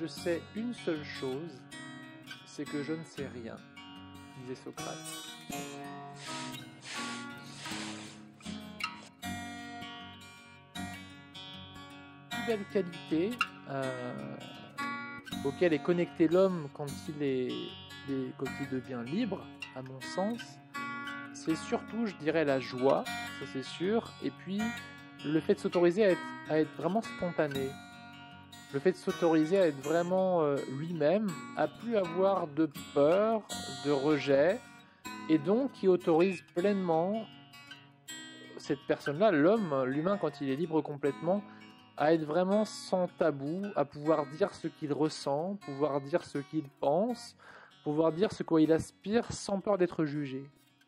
je sais une seule chose, c'est que je ne sais rien, disait Socrate. Une belle qualité auquel est connecté l'homme quand il devient libre, à mon sens, c'est surtout, je dirais, la joie, ça c'est sûr, et puis le fait de s'autoriser à être vraiment spontané, le fait de s'autoriser à être vraiment lui-même, à plus avoir de peur, de rejet, et donc qui autorise pleinement cette personne-là, l'homme, l'humain, quand il est libre complètement, à être vraiment sans tabou, à pouvoir dire ce qu'il ressent, pouvoir dire ce qu'il pense, pouvoir dire ce quoi il aspire sans peur d'être jugé.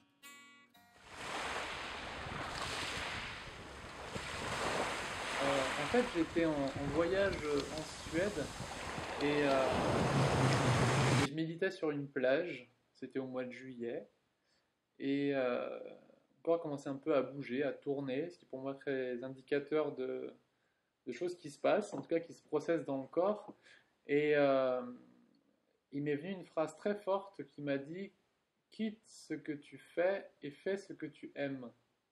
En fait, j'étais en voyage en Suède et je méditais sur une plage. C'était au mois de juillet et le corps commençait un peu à bouger, à tourner, ce qui pour moi est très indicateur de choses qui se passent, en tout cas qui se processent dans le corps. Et il m'est venu une phrase très forte qui m'a dit: quitte ce que tu fais et fais ce que tu aimes.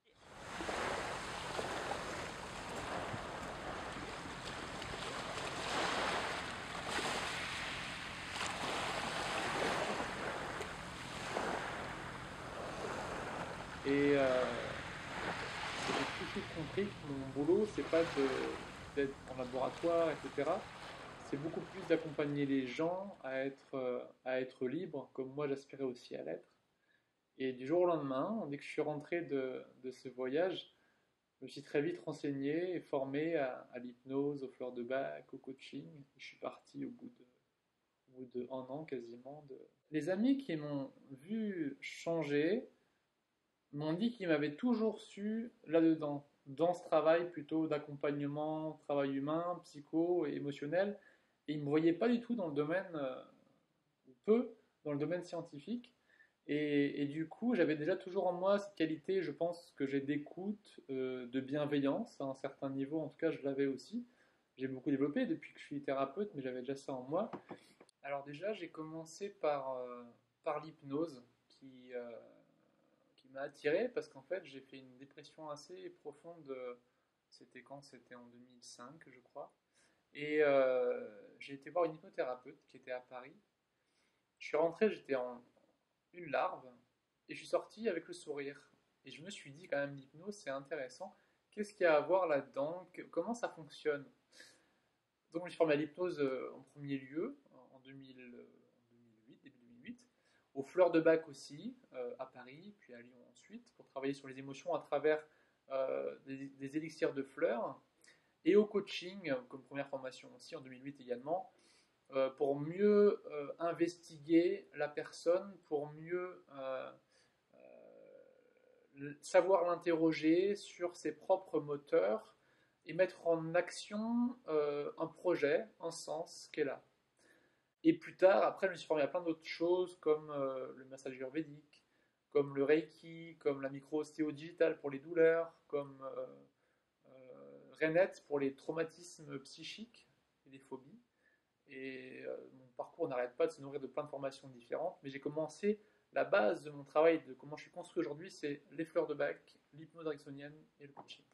Et j'ai tout de suite compris que mon boulot, c'est pas d'être en laboratoire, etc. C'est beaucoup plus d'accompagner les gens à être libres, comme moi j'aspirais aussi à l'être. Et du jour au lendemain, dès que je suis rentré de ce voyage, je me suis très vite renseigné et formé à l'hypnose, aux fleurs de bac, au coaching. Je suis parti au bout de 1 an quasiment. Les amis qui m'ont vu changer m'ont dit qu'ils m'avaient toujours su là-dedans, dans ce travail plutôt d'accompagnement, travail humain, psycho et émotionnel. Et ils ne me voyaient pas du tout dans le domaine, ou peu, dans le domaine scientifique. Et du coup, j'avais déjà toujours en moi cette qualité, je pense, que j'ai d'écoute, de bienveillance, à un certain niveau, en tout cas, je l'avais aussi. J'ai beaucoup développé depuis que je suis thérapeute, mais j'avais déjà ça en moi. Alors déjà, j'ai commencé par l'hypnose, qui m'a attiré, parce qu'en fait, j'ai fait une dépression assez profonde, c'était quand? C'était en 2005, je crois. Et j'ai été voir une hypnothérapeute qui était à Paris. Je suis rentré, j'étais en une larve, et je suis sorti avec le sourire. Et je me suis dit quand même, l'hypnose, c'est intéressant. Qu'est-ce qu'il y a à voir là-dedans? Comment ça fonctionne? Donc je me suis formé à l'hypnose en premier lieu, en 2008, début 2008, aux fleurs de bac aussi, à Paris, puis à Lyon ensuite, pour travailler sur les émotions à travers des élixirs de fleurs, et au coaching, comme première formation aussi, en 2008 également, pour mieux investiguer la personne, pour mieux savoir l'interroger sur ses propres moteurs et mettre en action un projet, un sens qu'elle a. Et plus tard, après, je me suis formé à plein d'autres choses comme le massage ayurvédique, comme le reiki, comme la micro-ostéo digitale pour les douleurs, comme Renet pour les traumatismes psychiques et les phobies. Et mon parcours n'arrête pas de se nourrir de plein de formations différentes, mais j'ai commencé, la base de mon travail, de comment je suis construit aujourd'hui, c'est les fleurs de bac, l'hypnose ericksonienne et le coaching.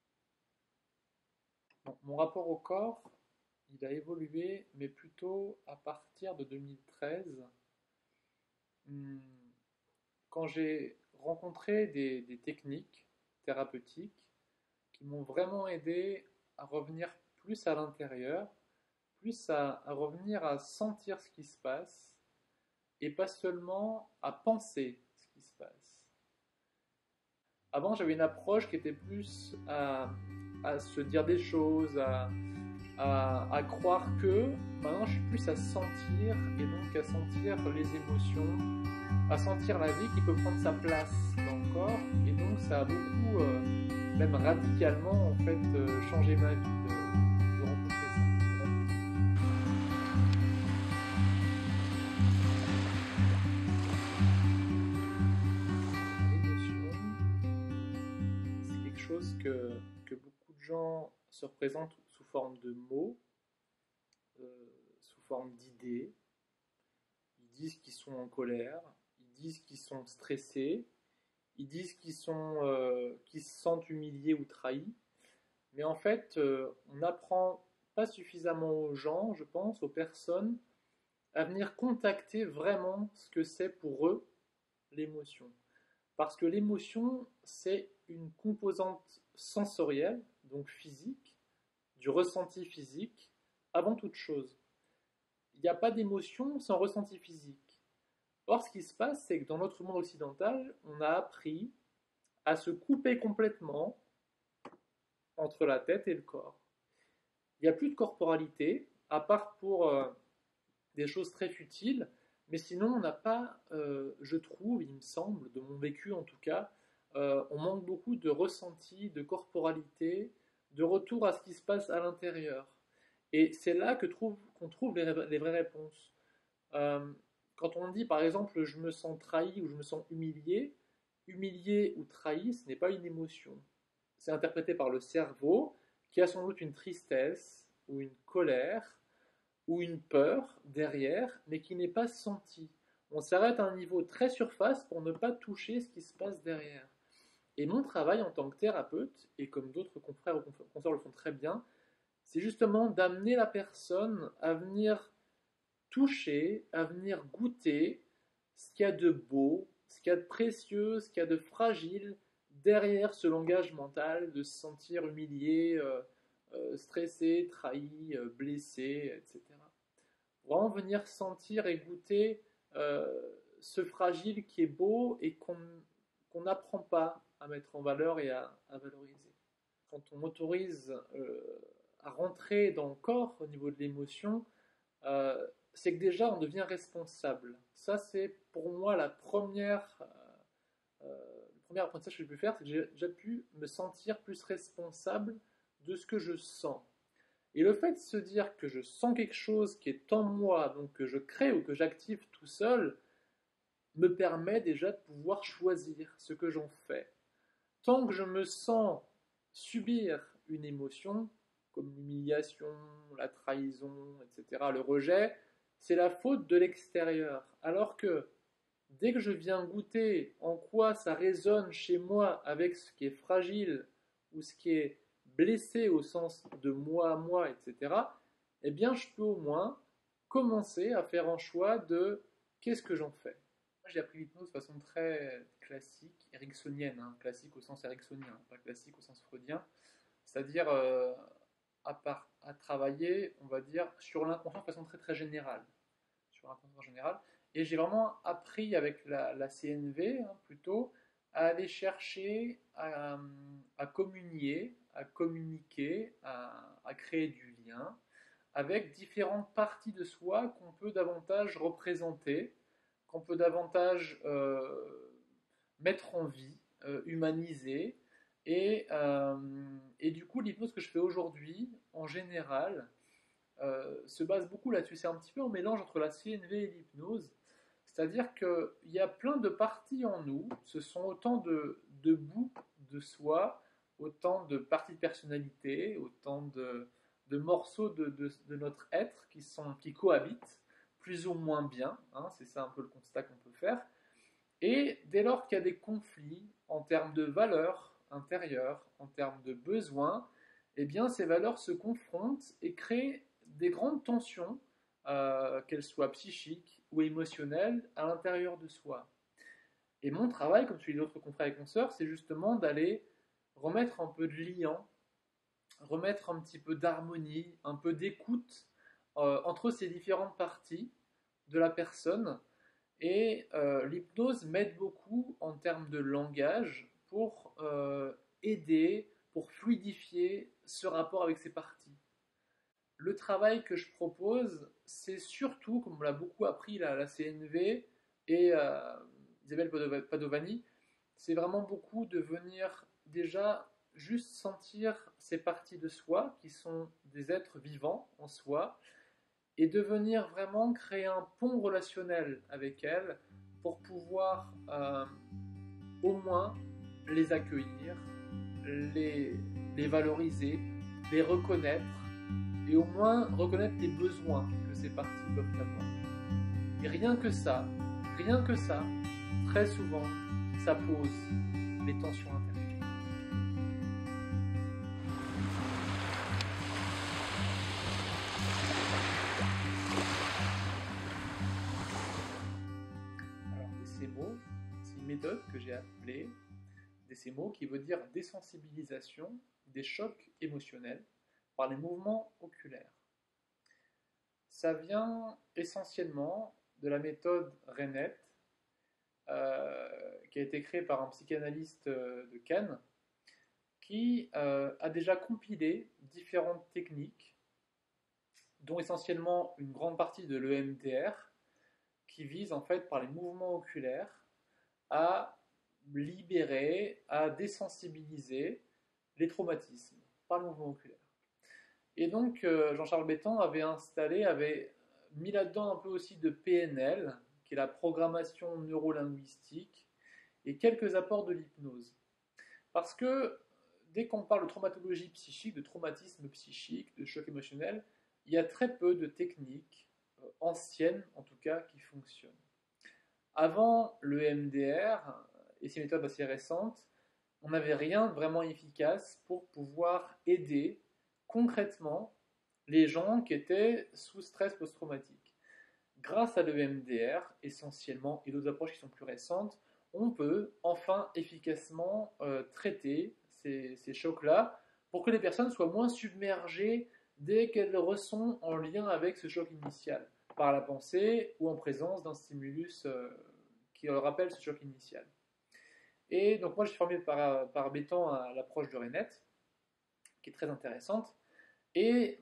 Bon, mon rapport au corps, il a évolué, mais plutôt à partir de 2013, hmm, quand j'ai rencontré des techniques thérapeutiques qui m'ont vraiment aidé à revenir plus à l'intérieur, plus à revenir à sentir ce qui se passe, et pas seulement à penser ce qui se passe. Avant, j'avais une approche qui était plus à se dire des choses, à croire que. Maintenant, je suis plus à sentir, et donc à sentir les émotions, à sentir la vie qui peut prendre sa place dans le corps, et donc ça a beaucoup, même radicalement, en fait, changé ma vie de rencontrer ça. C'est quelque chose que beaucoup de gens se représentent sous forme de mots, sous forme d'idées, ils disent qu'ils sont en colère, ils disent qu'ils sont stressés, ils disent qu'ils se sentent humiliés ou trahis. Mais en fait, on n'apprend pas suffisamment aux gens, je pense, aux personnes, à venir contacter vraiment ce que c'est pour eux l'émotion. Parce que l'émotion, c'est une composante sensorielle, donc physique, du ressenti physique, avant toute chose. Il n'y a pas d'émotion sans ressenti physique. Or, ce qui se passe, c'est que dans notre monde occidental, on a appris à se couper complètement entre la tête et le corps. Il n'y a plus de corporalité, à part pour des choses très futiles, mais sinon on n'a pas, je trouve, il me semble, de mon vécu en tout cas, on manque beaucoup de ressenti, de corporalité, de retour à ce qui se passe à l'intérieur. Et c'est là qu'on trouve les vraies réponses. Euh, Quand on dit par exemple je me sens trahi ou je me sens humilié, humilié ou trahi, ce n'est pas une émotion. C'est interprété par le cerveau qui a sans doute une tristesse ou une colère ou une peur derrière, mais qui n'est pas sentie. On s'arrête à un niveau très surface pour ne pas toucher ce qui se passe derrière. Et mon travail en tant que thérapeute, et comme d'autres confrères ou consoeurs le font très bien, c'est justement d'amener la personne à venir toucher, à venir goûter ce qu'il y a de beau, ce qu'il y a de précieux, ce qu'il y a de fragile derrière ce langage mental, de se sentir humilié, stressé, trahi, blessé, etc. Vraiment venir sentir et goûter ce fragile qui est beau et qu'on n'apprend pas à mettre en valeur et à valoriser. Quand on m'autorise à rentrer dans le corps au niveau de l'émotion, c'est que déjà on devient responsable. Ça, c'est pour moi le premier apprentissage que j'ai pu faire, c'est que j'ai déjà pu me sentir plus responsable de ce que je sens. Et le fait de se dire que je sens quelque chose qui est en moi, donc que je crée ou que j'active tout seul, me permet déjà de pouvoir choisir ce que j'en fais. Tant que je me sens subir une émotion, comme l'humiliation, la trahison, etc., le rejet, c'est la faute de l'extérieur. Alors que dès que je viens goûter en quoi ça résonne chez moi avec ce qui est fragile ou ce qui est blessé au sens de moi, etc., eh bien je peux au moins commencer à faire un choix de qu'est-ce que j'en fais. Moi, j'ai appris l'hypnose de façon très classique, ericksonienne, hein, classique au sens ericksonien, pas classique au sens freudien, c'est-à-dire à travailler, on va dire, sur l'inconscient de façon très très générale. Sur l'inconscient général. Et j'ai vraiment appris avec la CNV, hein, plutôt, à aller chercher à communier, à communiquer, à créer du lien avec différentes parties de soi qu'on peut davantage représenter, qu'on peut davantage mettre en vie, humaniser. Et du coup, l'hypnose que je fais aujourd'hui, en général, se base beaucoup là-dessus. C'est un petit peu un mélange entre la CNV et l'hypnose. C'est-à-dire qu'il y a plein de parties en nous, ce sont autant de bouts de soi, autant de parties de personnalité, autant de morceaux de notre être qui cohabitent, plus ou moins bien, hein, c'est ça un peu le constat qu'on peut faire. Et dès lors qu'il y a des conflits en termes de valeurs intérieures, en termes de besoins, eh bien ces valeurs se confrontent et créent des grandes tensions, qu'elles soient psychiques ou émotionnelles, à l'intérieur de soi. Et mon travail, comme celui d'autres confrères et consoeurs, c'est justement d'aller remettre un peu de liant, remettre un petit peu d'harmonie, un peu d'écoute entre ces différentes parties de la personne. Et l'hypnose m'aide beaucoup en termes de langage pour aider, pour fluidifier ce rapport avec ces parties. Le travail que je propose, c'est surtout, comme on l'a beaucoup appris la CNV et Isabelle Padovani, c'est vraiment beaucoup de venir déjà juste sentir ces parties de soi qui sont des êtres vivants en soi et de venir vraiment créer un pont relationnel avec elles pour pouvoir au moins les accueillir, les valoriser, les reconnaître et au moins reconnaître les besoins que ces parties peuvent avoir. Et rien que ça, très souvent, ça pose les tensions intérieures. Alors, DCMO, c'est une méthode que j'ai appelée DCMO qui veut dire désensibilisation des chocs émotionnels par les mouvements oculaires. Ça vient essentiellement de la méthode Reinette, qui a été créée par un psychanalyste de Cannes, qui a déjà compilé différentes techniques, dont essentiellement une grande partie de l'EMDR, qui vise en fait par les mouvements oculaires à libérer, à désensibiliser les traumatismes par le mouvement oculaire. Et donc Jean-Charles Bétan avait mis là-dedans un peu aussi de PNL, qui est la programmation neurolinguistique, et quelques apports de l'hypnose. Parce que dès qu'on parle de traumatologie psychique, de traumatisme psychique, de choc émotionnel, il y a très peu de techniques, anciennes en tout cas, qui fonctionnent. Avant le MDR, et ces méthodes assez récentes, on n'avait rien de vraiment efficace pour pouvoir aider concrètement les gens qui étaient sous stress post-traumatique. Grâce à l'EMDR, essentiellement, et d'autres approches qui sont plus récentes, on peut enfin efficacement traiter ces chocs-là pour que les personnes soient moins submergées dès qu'elles le ressentent en lien avec ce choc initial, par la pensée ou en présence d'un stimulus qui leur rappelle ce choc initial. Et donc moi, je suis formé par Bétan à l'approche de Reinette, qui est très intéressante, et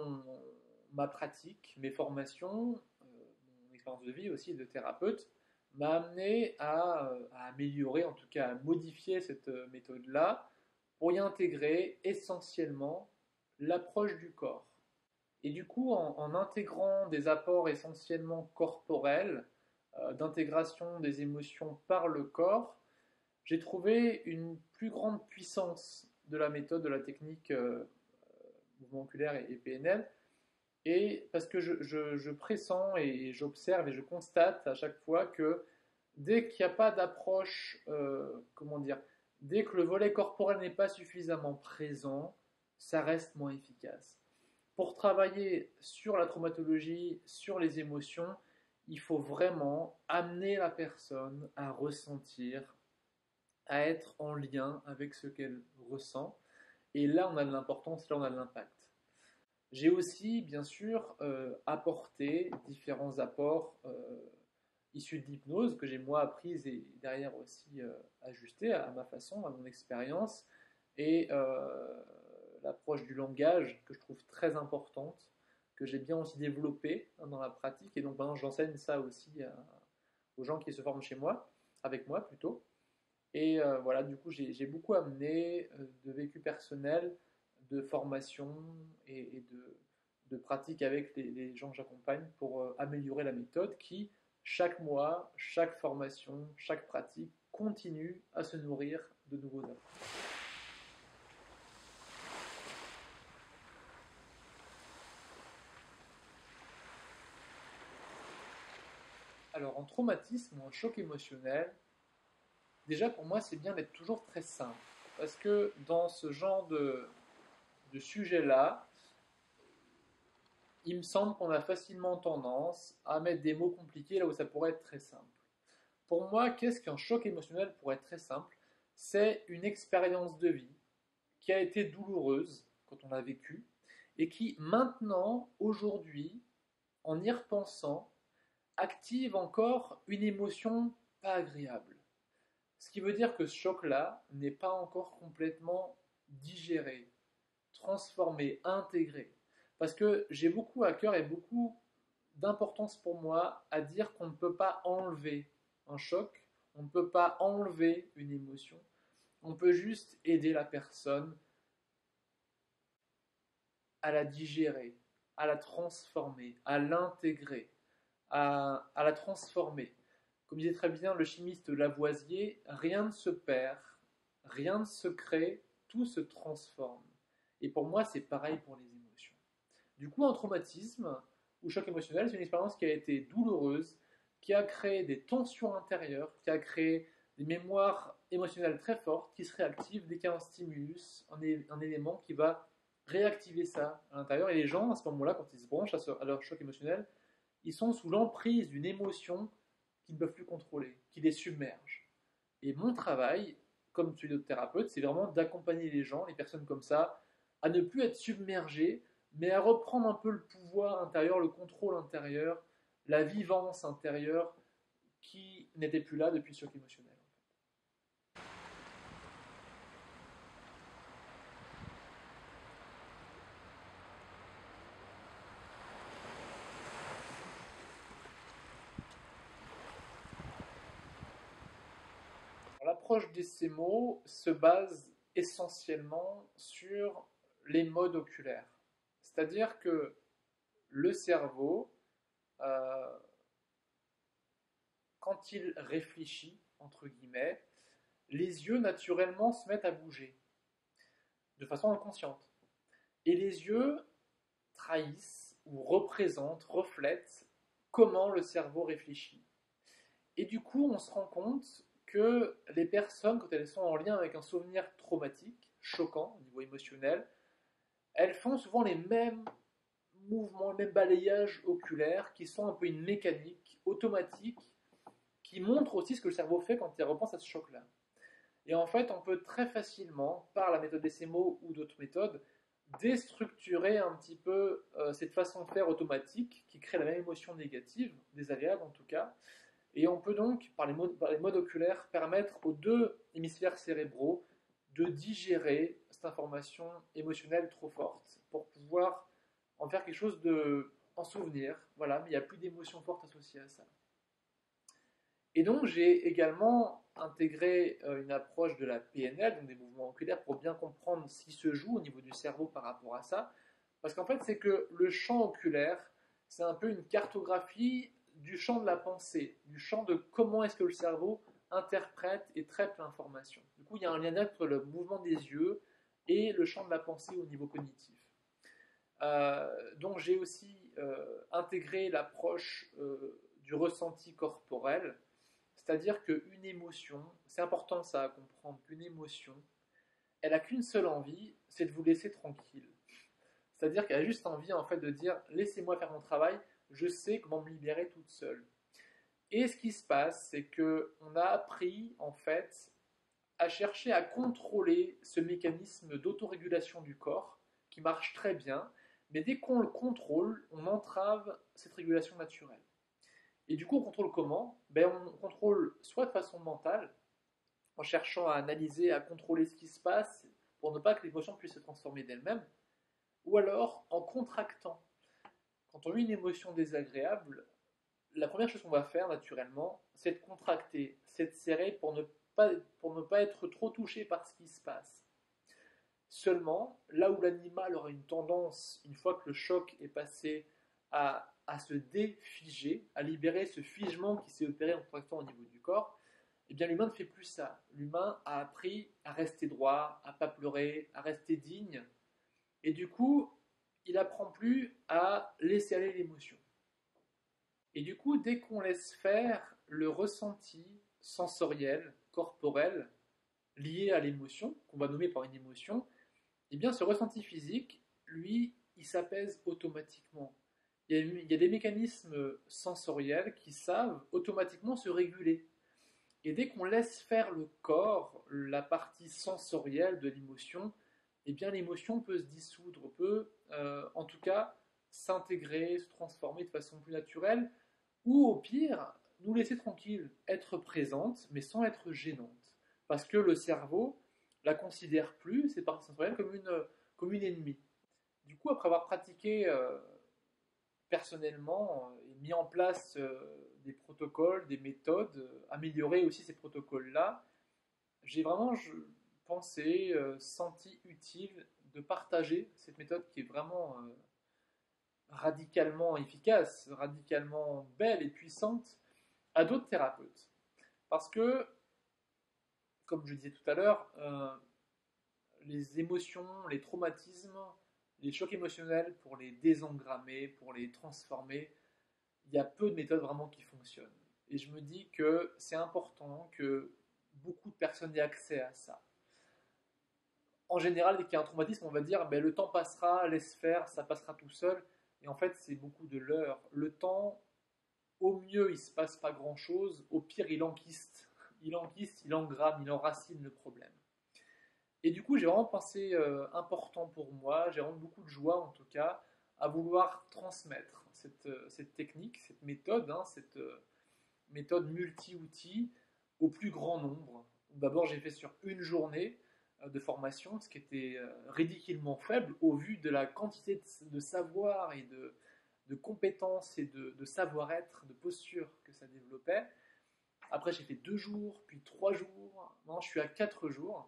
ma pratique, mes formations, mon expérience de vie aussi de thérapeute, m'a amené à améliorer, en tout cas à modifier cette méthode-là, pour y intégrer essentiellement l'approche du corps. Et du coup, en intégrant des apports essentiellement corporels, d'intégration des émotions par le corps, j'ai trouvé une plus grande puissance de la méthode, de la technique mouvement oculaire et PNL, et parce que je pressens et j'observe et je constate à chaque fois que dès qu'il n'y a pas d'approche, comment dire, dès que le volet corporel n'est pas suffisamment présent, ça reste moins efficace. Pour travailler sur la traumatologie, sur les émotions, il faut vraiment amener la personne à ressentir, à être en lien avec ce qu'elle ressent. Et là, on a de l'importance, là, on a de l'impact. J'ai aussi, bien sûr, apporté différents apports issus de l'hypnose que j'ai moi apprises et derrière aussi ajustées à ma façon, à mon expérience. Et l'approche du langage que je trouve très importante, que j'ai bien aussi développée dans la pratique. Et donc maintenant, j'enseigne ça aussi aux gens qui se forment chez moi, avec moi plutôt. Et voilà, du coup, j'ai beaucoup amené de vécu personnel, de formation et de pratique avec les gens que j'accompagne pour améliorer la méthode qui, chaque mois, chaque formation, chaque pratique, continue à se nourrir de nouveaux apports. Alors, en traumatisme ou en choc émotionnel, déjà pour moi, c'est bien d'être toujours très simple. Parce que dans ce genre de sujet-là, il me semble qu'on a facilement tendance à mettre des mots compliqués là où ça pourrait être très simple. Pour moi, qu'est-ce qu'un choc émotionnel pour être très simple? C'est une expérience de vie qui a été douloureuse quand on l'a vécue et qui maintenant, aujourd'hui, en y repensant, active encore une émotion pas agréable. Ce qui veut dire que ce choc-là n'est pas encore complètement digéré, transformé, intégré. Parce que j'ai beaucoup à cœur et beaucoup d'importance pour moi à dire qu'on ne peut pas enlever un choc, on ne peut pas enlever une émotion, on peut juste aider la personne à la digérer, à la transformer, à l'intégrer, à la transformer. Comme disait très bien le chimiste Lavoisier, rien ne se perd, rien ne se crée, tout se transforme. Et pour moi, c'est pareil pour les émotions. Du coup, un traumatisme ou choc émotionnel, c'est une expérience qui a été douloureuse, qui a créé des tensions intérieures, qui a créé des mémoires émotionnelles très fortes qui se réactivent dès qu'il y a un stimulus, un élément qui va réactiver ça à l'intérieur. Et les gens, à ce moment-là, quand ils se branchent à leur choc émotionnel, ils sont sous l'emprise d'une émotion qu'ils ne peuvent plus contrôler, qui les submerge. Et mon travail, comme celui d'autres thérapeutes, c'est vraiment d'accompagner les gens, les personnes comme ça, à ne plus être submergées, mais à reprendre un peu le pouvoir intérieur, le contrôle intérieur, la vivance intérieure qui n'était plus là depuis le choc émotionnel. L'approche des CMO se base essentiellement sur les modes oculaires. C'est-à-dire que le cerveau, euh, quand il réfléchit, entre guillemets, les yeux naturellement se mettent à bouger de façon inconsciente. Et les yeux trahissent ou représentent, reflètent comment le cerveau réfléchit. Et du coup, on se rend compte que les personnes, quand elles sont en lien avec un souvenir traumatique, choquant au niveau émotionnel, elles font souvent les mêmes mouvements, les mêmes balayages oculaires qui sont un peu une mécanique automatique qui montre aussi ce que le cerveau fait quand il repense à ce choc-là. Et en fait, on peut très facilement, par la méthode des CMO ou d'autres méthodes, déstructurer un petit peu cette façon de faire automatique qui crée la même émotion négative, désagréable en tout cas. Et on peut donc, par les modes oculaires, permettre aux deux hémisphères cérébraux de digérer cette information émotionnelle trop forte pour pouvoir en faire quelque chose de en souvenir. Voilà, mais il n'y a plus d'émotion forte associée à ça. Et donc, j'ai également intégré une approche de la PNL, donc des mouvements oculaires, pour bien comprendre ce qui se joue au niveau du cerveau par rapport à ça. Parce qu'en fait, c'est que le champ oculaire, c'est un peu une cartographie du champ de la pensée, du champ de comment est-ce que le cerveau interprète et traite l'information. Du coup, il y a un lien entre le mouvement des yeux et le champ de la pensée au niveau cognitif. Donc j'ai aussi intégré l'approche du ressenti corporel, c'est-à-dire qu'une émotion, c'est important ça à comprendre, qu'une émotion, elle n'a qu'une seule envie, c'est de vous laisser tranquille. C'est-à-dire qu'elle a juste envie en fait de dire laissez-moi faire mon travail, je sais comment me libérer toute seule. Et ce qui se passe, c'est que on a appris en fait à chercher à contrôler ce mécanisme d'autorégulation du corps qui marche très bien, mais dès qu'on le contrôle, on entrave cette régulation naturelle. Et du coup, on contrôle comment? On contrôle soit de façon mentale, en cherchant à analyser, à contrôler ce qui se passe, pour ne pas que l'émotion puisse se transformer d'elle-même, ou alors en contractant. Quand on vit une émotion désagréable, la première chose qu'on va faire naturellement, c'est de contracter, c'est de serrer pour ne pas être trop touché par ce qui se passe. Seulement, là où l'animal aura une tendance, une fois que le choc est passé, à se défiger, à libérer ce figement qui s'est opéré en contractant au niveau du corps, eh bien l'humain ne fait plus ça. L'humain a appris à rester droit, à pas pleurer, à rester digne, et du coup, il apprend plus à laisser aller l'émotion. Et du coup, dès qu'on laisse faire le ressenti sensoriel, corporel, lié à l'émotion, qu'on va nommer par une émotion, eh bien ce ressenti physique, lui, il s'apaise automatiquement. Il y a des mécanismes sensoriels qui savent automatiquement se réguler. Et dès qu'on laisse faire le corps, la partie sensorielle de l'émotion, eh bien l'émotion peut se dissoudre, peut en tout cas s'intégrer, se transformer de façon plus naturelle, ou au pire, nous laisser tranquille, être présente, mais sans être gênante. Parce que le cerveau la considère plus, cette partie sensorielle, comme une ennemie. Du coup, après avoir pratiqué personnellement et mis en place des protocoles, des méthodes, amélioré aussi ces protocoles-là, j'ai vraiment pensé, senti utile de partager cette méthode qui est vraiment radicalement efficace, radicalement belle et puissante à d'autres thérapeutes. Parce que, comme je disais tout à l'heure, les émotions, les traumatismes, les chocs émotionnels, pour les désengrammer, pour les transformer, il y a peu de méthodes vraiment qui fonctionnent. Et je me dis que c'est important que beaucoup de personnes aient accès à ça. En général, dès qu'il y a un traumatisme, on va dire ben, le temps passera, laisse faire, ça passera tout seul. Et en fait, c'est beaucoup de leurre. Le temps, au mieux, il ne se passe pas grand-chose. Au pire, il enquiste. Il enquiste, il engramme, il enracine le problème. Et du coup, j'ai vraiment pensé important pour moi, j'ai vraiment beaucoup de joie en tout cas, à vouloir transmettre cette technique, cette méthode, hein, cette méthode multi-outils au plus grand nombre. D'abord, j'ai fait sur une journée de formation, ce qui était ridiculement faible au vu de la quantité de savoir et de compétences et de savoir-être, de posture que ça développait. Après, j'ai fait 2 jours, puis 3 jours. Maintenant, je suis à 4 jours.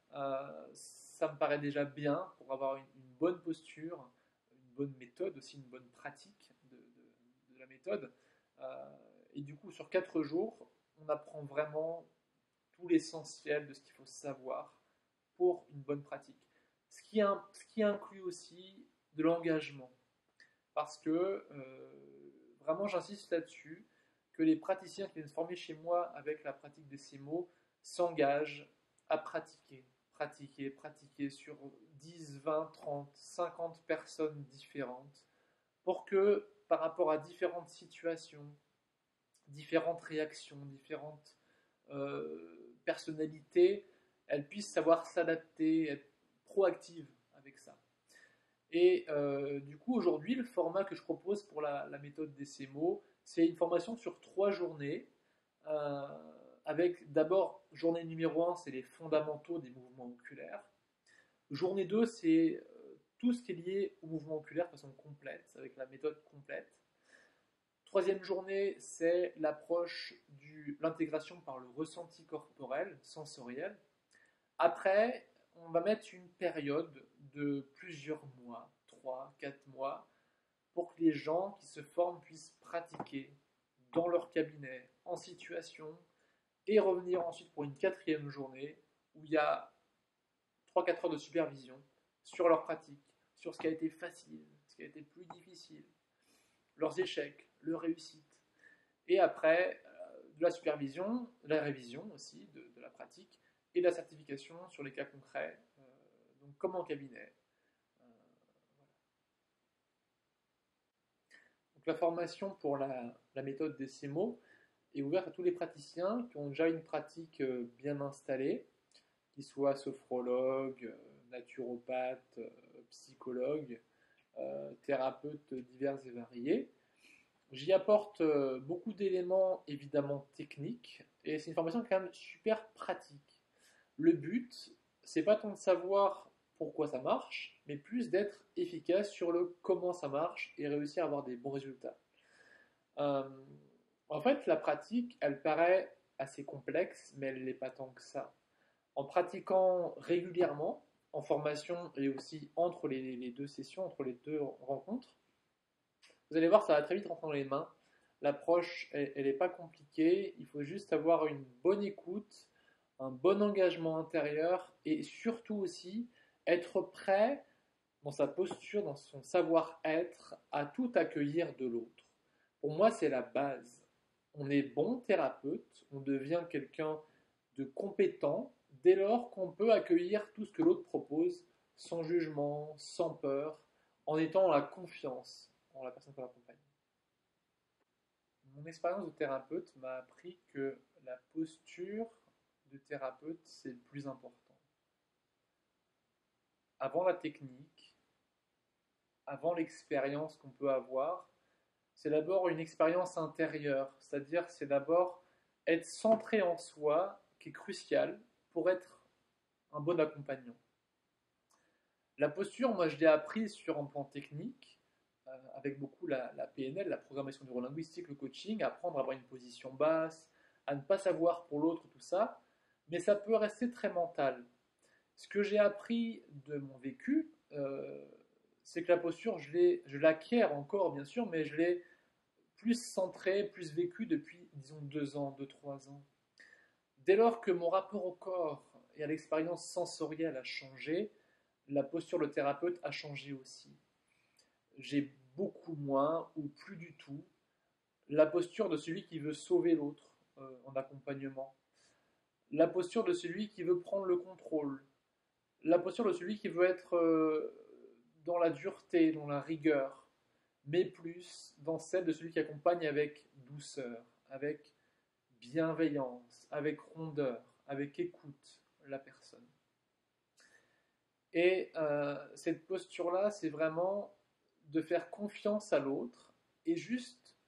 Ça me paraît déjà bien pour avoir une bonne posture, une bonne méthode, aussi une bonne pratique de la méthode. Euh, et du coup, sur 4 jours, on apprend vraiment tout l'essentiel de ce qu'il faut savoir pour une bonne pratique. Ce qui inclut aussi de l'engagement. Parce que vraiment, j'insiste là-dessus, que les praticiens qui viennent se former chez moi avec la pratique des CIMO s'engagent à pratiquer, pratiquer, pratiquer sur 10, 20, 30, 50 personnes différentes pour que par rapport à différentes situations, différentes réactions, différentes personnalités, elles puissent savoir s'adapter, être proactives avec ça. Et du coup, aujourd'hui, le format que je propose pour la méthode des CMO, c'est une formation sur 3 journées, euh, avec d'abord, journée numéro 1, c'est les fondamentaux des mouvements oculaires. Journée 2, c'est tout ce qui est lié au mouvement oculaire de façon complète, avec la méthode complète. Troisième journée, c'est l'approche de l'intégration par le ressenti corporel, sensoriel. Après, on va mettre une période de plusieurs mois, 3, 4 mois, pour que les gens qui se forment puissent pratiquer dans leur cabinet, en situation, et revenir ensuite pour une quatrième journée où il y a 3-4 heures de supervision sur leur pratique, sur ce qui a été facile, ce qui a été plus difficile, leurs échecs, leurs réussites. Et après, de la supervision, de la révision aussi de la pratique et de la certification sur les cas concrets, donc comme en cabinet. Voilà. Donc la formation pour la méthode des CIMO est ouverte à tous les praticiens qui ont déjà une pratique bien installée, qu'ils soient sophrologues, naturopathes, psychologues, thérapeutes divers et variés. J'y apporte beaucoup d'éléments évidemment techniques et c'est une formation quand même super pratique. Le but, c'est pas tant de savoir pourquoi ça marche, mais plus d'être efficace sur le comment ça marche et réussir à avoir des bons résultats. Euh, En fait, la pratique, elle paraît assez complexe, mais elle n'est pas tant que ça. En pratiquant régulièrement, en formation et aussi entre les deux sessions, entre les deux rencontres, vous allez voir, ça va très vite rentrer dans les mains. L'approche, elle n'est pas compliquée. Il faut juste avoir une bonne écoute, un bon engagement intérieur et surtout aussi être prêt dans sa posture, dans son savoir-être, à tout accueillir de l'autre. Pour moi, c'est la base. On est bon thérapeute, on devient quelqu'un de compétent dès lors qu'on peut accueillir tout ce que l'autre propose sans jugement, sans peur, en étant dans la confiance en la personne qu'on accompagne. Mon expérience de thérapeute m'a appris que la posture de thérapeute, c'est le plus important. Avant la technique, avant l'expérience qu'on peut avoir, c'est d'abord une expérience intérieure, c'est-à-dire c'est d'abord être centré en soi qui est crucial pour être un bon accompagnant. La posture, moi je l'ai apprise sur un plan technique, avec beaucoup la PNL, la programmation neurolinguistique, le coaching, apprendre à avoir une position basse, à ne pas savoir pour l'autre, tout ça, mais ça peut rester très mental. Ce que j'ai appris de mon vécu, c'est que la posture, je l'acquiers encore bien sûr, mais je l'ai plus centrée, plus vécue depuis, disons, 2 ans, 2, 3 ans. Dès lors que mon rapport au corps et à l'expérience sensorielle a changé, la posture de thérapeute a changé aussi. J'ai beaucoup moins ou plus du tout la posture de celui qui veut sauver l'autre en accompagnement, la posture de celui qui veut prendre le contrôle, la posture de celui qui veut être dans la dureté, dans la rigueur, mais plus dans celle de celui qui accompagne avec douceur, avec bienveillance, avec rondeur, avec écoute la personne. Et cette posture-là, c'est vraiment de faire confiance à l'autre et juste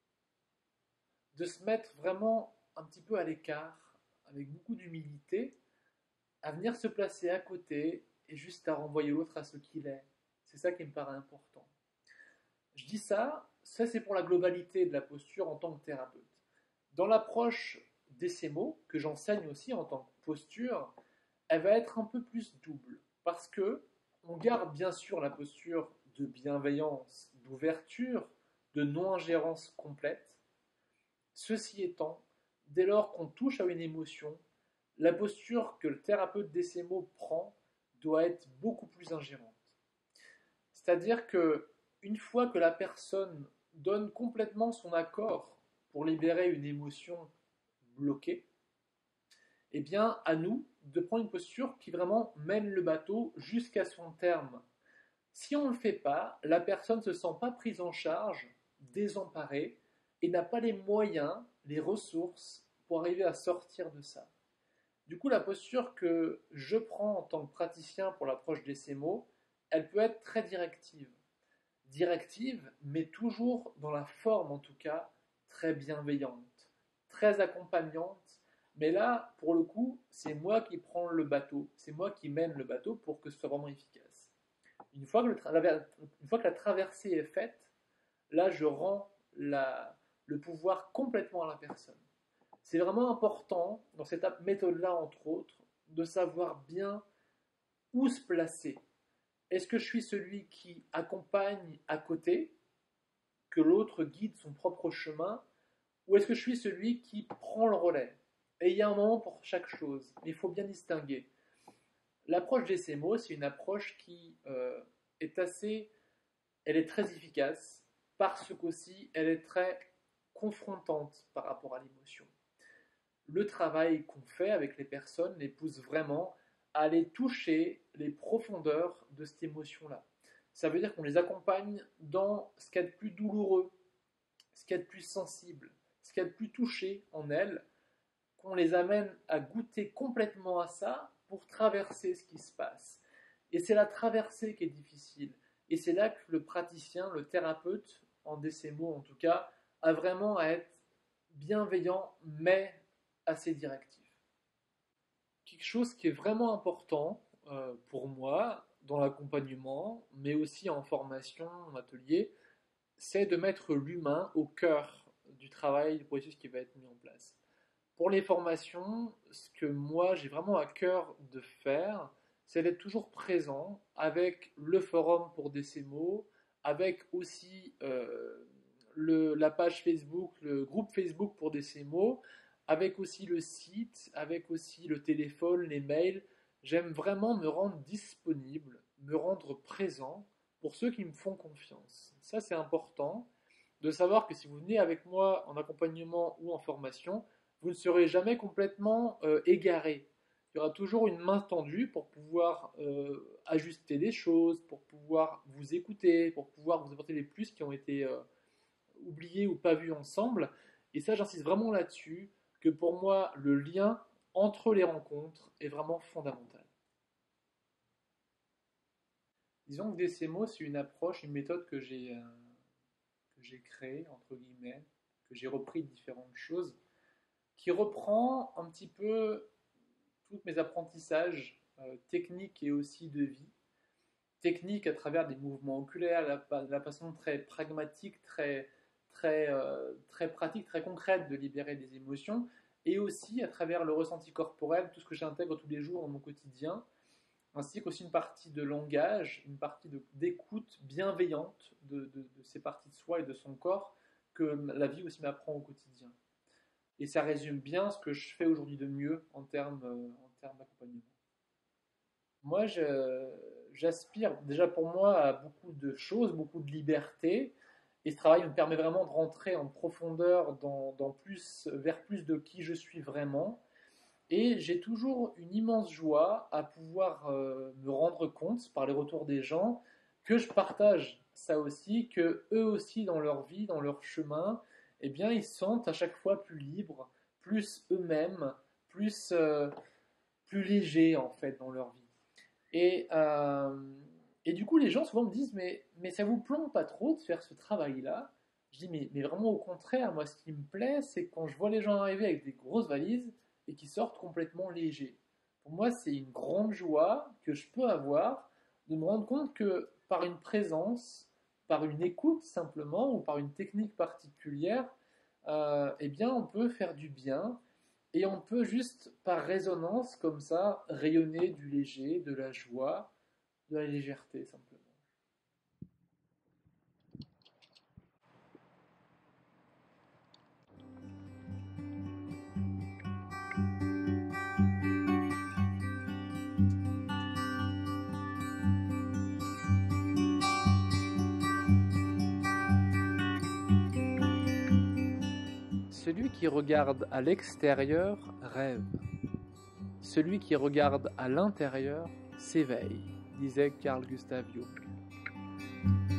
de se mettre vraiment un petit peu à l'écart, avec beaucoup d'humilité, à venir se placer à côté et juste à renvoyer l'autre à ce qu'il est. C'est ça qui me paraît important. Je dis ça c'est pour la globalité de la posture en tant que thérapeute. Dans l'approche d'Essemo, que j'enseigne aussi en tant que posture, elle va être un peu plus double. Parce que on garde bien sûr la posture de bienveillance, d'ouverture, de non-ingérence complète. Ceci étant, dès lors qu'on touche à une émotion, la posture que le thérapeute d'Essemo prend doit être beaucoup plus ingérante. C'est-à-dire que une fois que la personne donne complètement son accord pour libérer une émotion bloquée, eh bien, à nous de prendre une posture qui vraiment mène le bateau jusqu'à son terme. Si on ne le fait pas, la personne ne se sent pas prise en charge, désemparée, et n'a pas les moyens, les ressources pour arriver à sortir de ça. Du coup, la posture que je prends en tant que praticien pour l'approche des CMO, elle peut être très directive. Directive, mais toujours dans la forme en tout cas, très bienveillante, très accompagnante. Mais là, pour le coup, c'est moi qui prends le bateau, c'est moi qui mène le bateau pour que ce soit vraiment efficace. Une fois que la traversée est faite, là, je rends le pouvoir complètement à la personne. C'est vraiment important, dans cette méthode-là, entre autres, de savoir bien où se placer. Est-ce que je suis celui qui accompagne à côté, que l'autre guide son propre chemin, ou est-ce que je suis celui qui prend le relais? Et il y a un moment pour chaque chose, mais il faut bien distinguer. L'approche des CMO, c'est une approche qui elle est très efficace, parce qu'aussi elle est très confrontante par rapport à l'émotion. Le travail qu'on fait avec les personnes les pousse vraiment à aller toucher les profondeurs de cette émotion-là. Ça veut dire qu'on les accompagne dans ce qu'il y a de plus douloureux, ce qu'il y a de plus sensible, ce qu'il y a de plus touché en elles, qu'on les amène à goûter complètement à ça pour traverser ce qui se passe. Et c'est la traversée qui est difficile. Et c'est là que le praticien, le thérapeute, en DCMO en tout cas, a vraiment à être bienveillant, mais assez directif. Quelque chose qui est vraiment important pour moi dans l'accompagnement, mais aussi en formation, en atelier, c'est de mettre l'humain au cœur du travail, du processus qui va être mis en place. Pour les formations, ce que moi j'ai vraiment à cœur de faire, c'est d'être toujours présent avec le forum pour des CMO, avec aussi la page Facebook, le groupe Facebook pour des CMO, avec aussi le site, avec aussi le téléphone, les mails. J'aime vraiment me rendre disponible, me rendre présent pour ceux qui me font confiance. Ça, c'est important de savoir que si vous venez avec moi en accompagnement ou en formation, vous ne serez jamais complètement égaré. Il y aura toujours une main tendue pour pouvoir ajuster les choses, pour pouvoir vous écouter, pour pouvoir vous apporter les plus qui ont été oubliés ou pas vus ensemble. Et ça, j'insiste vraiment là-dessus, que pour moi, le lien entre les rencontres est vraiment fondamental. Disons que DCMO, c'est une approche, une méthode que j'ai créée, entre guillemets, que j'ai repris de différentes choses, qui reprend un petit peu tous mes apprentissages techniques et aussi de vie. Technique à travers des mouvements oculaires, la façon très pragmatique, très pratique, très concrète de libérer des émotions, et aussi à travers le ressenti corporel, tout ce que j'intègre tous les jours dans mon quotidien, ainsi qu'aussi une partie de langage, une partie d'écoute bienveillante de ces parties de soi et de son corps que la vie aussi m'apprend au quotidien. Et ça résume bien ce que je fais aujourd'hui de mieux en termes d'accompagnement. Moi, j'aspire déjà pour moi à beaucoup de choses, beaucoup de liberté. Et ce travail me permet vraiment de rentrer en profondeur vers plus de qui je suis vraiment. Et j'ai toujours une immense joie à pouvoir me rendre compte par les retours des gens que je partage ça aussi, que eux aussi dans leur vie, dans leur chemin, eh bien ils se sentent à chaque fois plus libres, plus eux-mêmes, plus, plus légers en fait dans leur vie. Et, euh, et du coup les gens souvent me disent mais ça vous plombe pas trop de faire ce travail-là? Je dis mais vraiment au contraire, moi ce qui me plaît c'est quand je vois les gens arriver avec des grosses valises et qui sortent complètement légers. Pour moi, c'est une grande joie que je peux avoir de me rendre compte que par une présence, par une écoute simplement, ou par une technique particulière, eh bien, on peut faire du bien et on peut juste par résonance comme ça rayonner du léger, de la joie, de la légèreté simplement. Celui qui regarde à l'extérieur rêve. Celui qui regarde à l'intérieur s'éveille, disait Carl Gustav Jung.